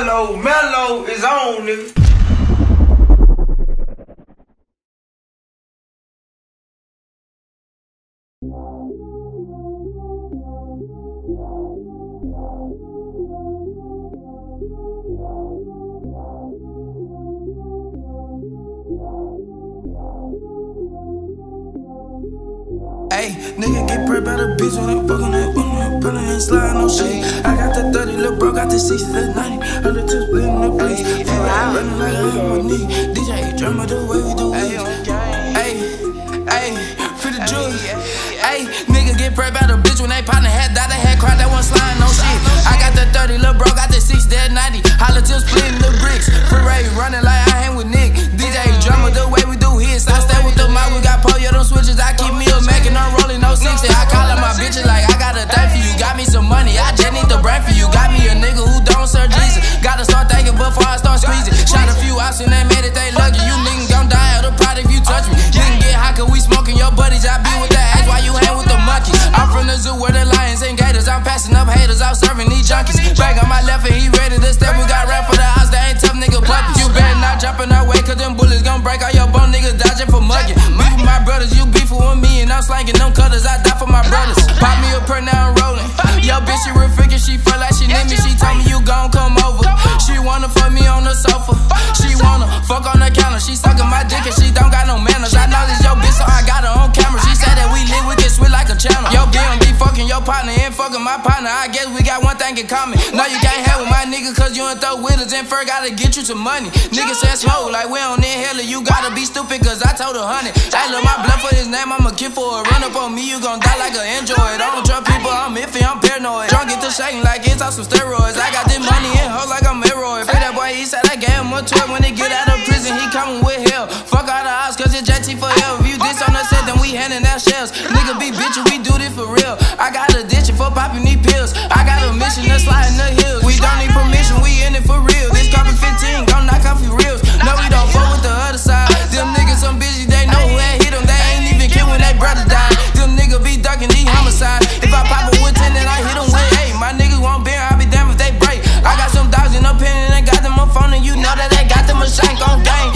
Mello is on, nigga. Ayy, nigga get prep by the bitch when I'm fucking that woman, pulling and sliding no shit. I got the 30, little bro, got the 60, the 90, 102 split in the place. Feel like running like I'm on my knee. DJ drama the way we do it. Ayy, for the jewelry. Ayy, nigga get prep by the bitch when they partner had died, they had cried, that one sliding no shit. I got the 30, little bro, got the 60, that 90, holla till splitting the bricks. For Ray running like I hang with Nick. DJ drama the way we do hits. I stay with the mic, we got pole, yeah, them switches. I keep me a Mac and I'm rolling no 60. I call up my bitches like I got a thing for you. Got me some money, I just need the brand for you. Got me a nigga who don't serve Jesus. Gotta start thinking before I start squeezing. Shot a few outs and they made it, they lucky. You niggas gon' die of the pot if you touch me. Nigga get high cause we smoking your buddies. I be with the ass while you hang with the monkey. I'm from the zoo where the lions and gators. I'm passing up haters, out serving these junkies. Bag on my left and he ready to step. We got rap for the house, they ain't tough nigga puppies. You better not jump in our way cause them bullets gon' break all your bone niggas dodging for mugging. Beef with my brothers, you beefing with me and I'm slanging them cutters. I die for my brothers. Pop me a per now I'm rolling. Yo bitch she real freaking, she feel like she need me. She told me you gon' come over. She wanna fuck me on the sofa. She wanna fuck on the counter. She sucking my dick and she don't got no manners. I know this yo bitch so I got her on camera. She said that we lit, we can switch like a channel. Yo BMB fucking your partner and fucking my partner. I guess we got one thing in common. No you can't have with my nigga cause you ain't throw with us. And first gotta get you some money. Nigga said slow like we on inhaler. You gotta be stupid cause I told 100. I love my blood for his name, I'm a kid for a run up on me. You gon' die like an android. I don't trust people, I'm iffy, I'm paranoid. Drunk get to shaking like it's on some steroids. I got this money and hoes like I'm Mello. Free that boy, he said I gave him a 12. When he get out of prison, he coming with hell. Fuck all the odds cause it's JT forever. If you diss on the set, then we handing out shells. Nigga be bitchin', we do this for real. I got a ditch for popping these pills. I got a mission to slide in the hills. We don't need permission, we in it for real. This carbon 15, gon' knock off your reels. No, we don't fuck with the other side. Them niggas some bitches, they know who had hit them. They ain't even kid when they brother died. Them niggas be ducking these homicides. If I pop a with 10, then I hit them with 8. My niggas won't bear, I'll be damned if they break. I got some dogs in the pen and they got them on phone, and you know that they got them a shank on gang.